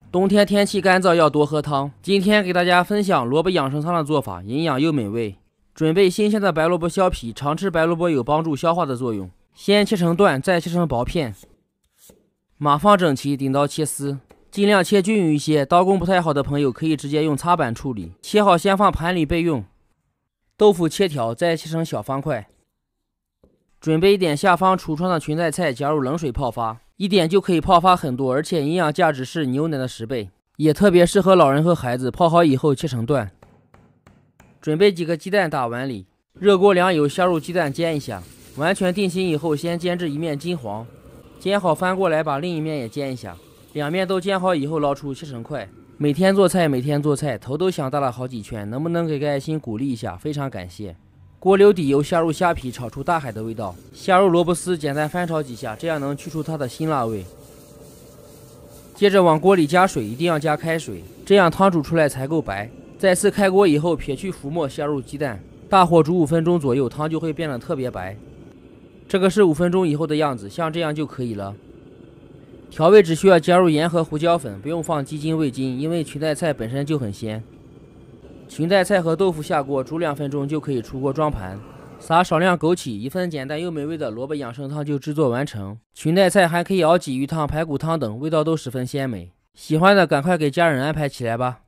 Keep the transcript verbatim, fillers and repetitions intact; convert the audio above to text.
冬天天气干燥，要多喝汤。今天给大家分享萝卜养生汤的做法，营养又美味。准备新鲜的白萝卜削皮，常吃白萝卜有帮助消化的作用。先切成段，再切成薄片，码放整齐，顶刀切丝，尽量切均匀一些。刀工不太好的朋友可以直接用擦板处理。切好先放盘里备用。豆腐切条，再切成小方块。准备一点下方橱窗的裙带菜，加入冷水泡发，一点就可以泡发很多，而且营养价值是牛奶的十倍，也特别适合老人和孩子。泡好以后切成段。准备几个鸡蛋打碗里，热锅凉油，下入鸡蛋煎一下，完全定型以后，先煎至一面金黄，煎好翻过来，把另一面也煎一下，两面都煎好以后捞出，切成块。每天做菜，每天做菜，头都想大了好几圈，能不能给个爱心鼓励一下？非常感谢。锅留底油，下入虾皮，炒出大海的味道，下入萝卜丝，简单翻炒几下，这样能去除它的辛辣味。接着往锅里加水，一定要加开水，这样汤煮出来才够白。再次开锅以后，撇去浮沫，下入鸡蛋，大火煮五分钟左右，汤就会变得特别白。这个是五分钟以后的样子，像这样就可以了。调味只需要加入盐和胡椒粉，不用放鸡精、味精，因为裙带菜本身就很鲜。裙带菜和豆腐下锅煮两分钟就可以出锅装盘，撒少量枸杞，一份简单又美味的萝卜养生汤就制作完成。裙带菜还可以熬鲫鱼汤、排骨汤等，味道都十分鲜美。喜欢的赶快给家人安排起来吧。